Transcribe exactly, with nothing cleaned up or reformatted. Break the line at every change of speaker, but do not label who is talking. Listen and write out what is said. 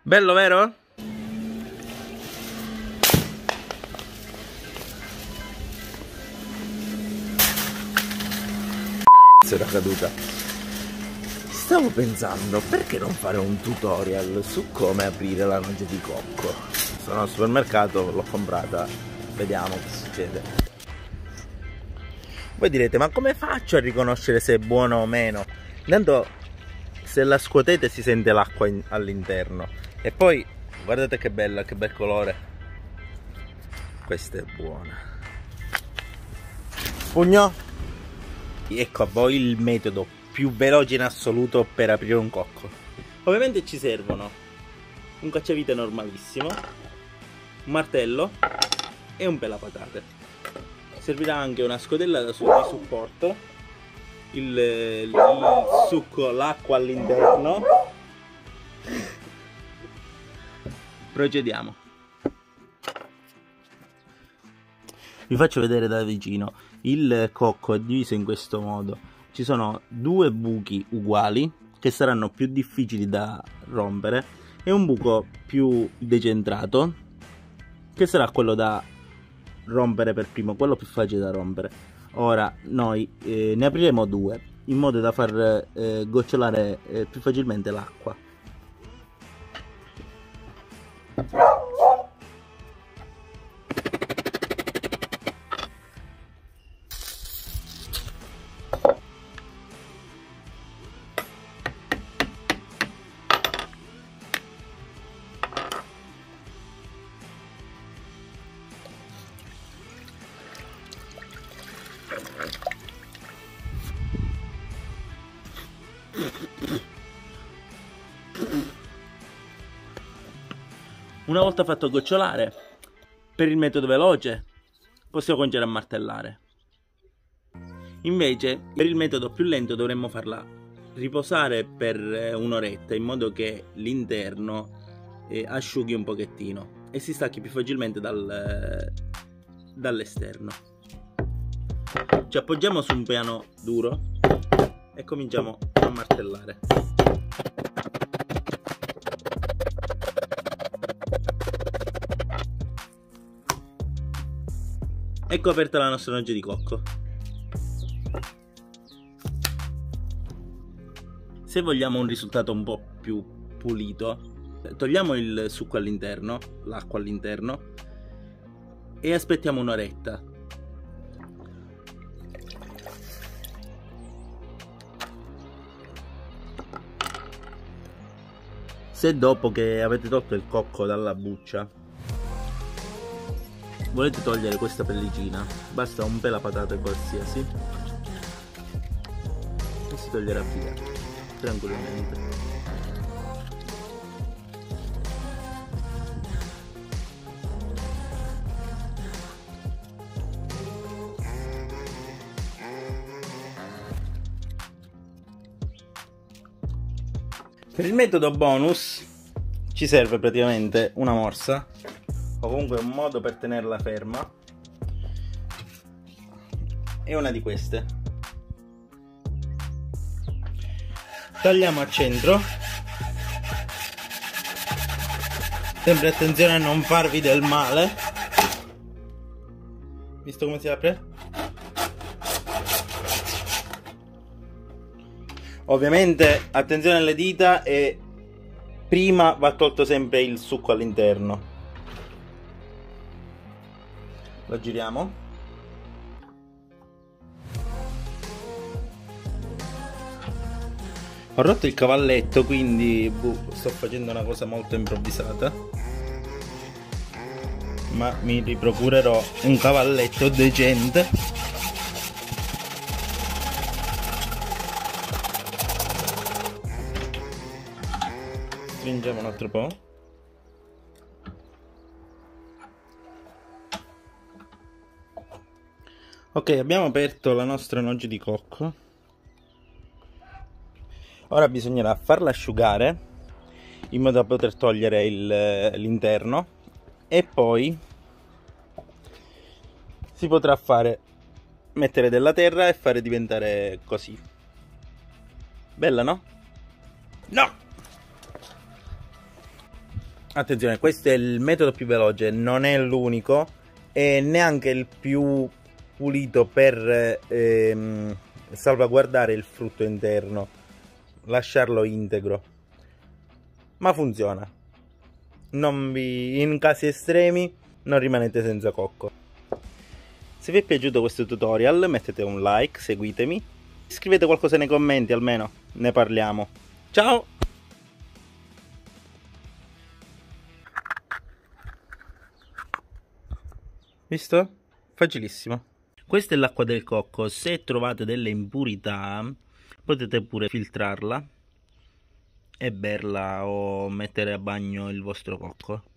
Bello, vero? Era caduta. Stavo pensando, perché non fare un tutorial su come aprire la noce di cocco? Sono al supermercato, l'ho comprata, vediamo che succede. Voi direte, ma come faccio a riconoscere se è buono o meno? Intanto, se la scuotete si sente l'acqua all'interno. E poi, guardate che bella, che bel colore. Questa è buona. Pugno? Ecco a voi il metodo più veloce in assoluto per aprire un cocco. Ovviamente ci servono un cacciavite normalissimo, un martello e un pelapatate. Servirà anche una scodella da su di supporto, il, il succo, l'acqua all'interno. Procediamo. Vi faccio vedere da vicino. Il cocco è diviso in questo modo. Ci sono due buchi uguali che saranno più difficili da rompere e un buco più decentrato che sarà quello da rompere per primo, quello più facile da rompere. Ora noi eh, ne apriremo due in modo da far eh, gocciolare eh, più facilmente l'acqua. Una volta fatto gocciolare, per il metodo veloce possiamo cominciare a martellare. Invece, per il metodo più lento dovremmo farla riposare per un'oretta in modo che l'interno eh, asciughi un pochettino e si stacchi più facilmente dal, dall'esterno. Ci appoggiamo su un piano duro e cominciamo a martellare. Ecco aperta la nostra noce di cocco. Se vogliamo un risultato un po' più pulito, togliamo il succo all'interno, l'acqua all'interno e aspettiamo un'oretta. Se dopo che avete tolto il cocco dalla buccia volete togliere questa pellicina, basta un pelapatate qualsiasi e si toglierà via tranquillamente. Per il metodo bonus ci serve praticamente una morsa o comunque un modo per tenerla ferma e una di queste. Tagliamo al centro, sempre attenzione a non farvi del male. Visto come si apre? Ovviamente attenzione alle dita e prima va tolto sempre il succo all'interno. Lo giriamo. Ho rotto il cavalletto, quindi boh, sto facendo una cosa molto improvvisata, ma mi riprocurerò un cavalletto decente. Stringiamo un altro po'. Ok, abbiamo aperto la nostra noce di cocco. Ora bisognerà farla asciugare in modo da poter togliere l'interno e poi si potrà fare mettere della terra e fare diventare così. Bella, no? No! Attenzione, questo è il metodo più veloce, non è l'unico e neanche il più pulito per ehm, salvaguardare il frutto interno, lasciarlo integro, ma funziona. Non vi, in casi estremi non rimanete senza cocco. Se vi è piaciuto questo tutorial mettete un like, seguitemi, scrivete qualcosa nei commenti, almeno ne parliamo. Ciao! Visto? Facilissimo. Questa è l'acqua del cocco. Se trovate delle impurità potete pure filtrarla e berla o mettere a bagno il vostro cocco.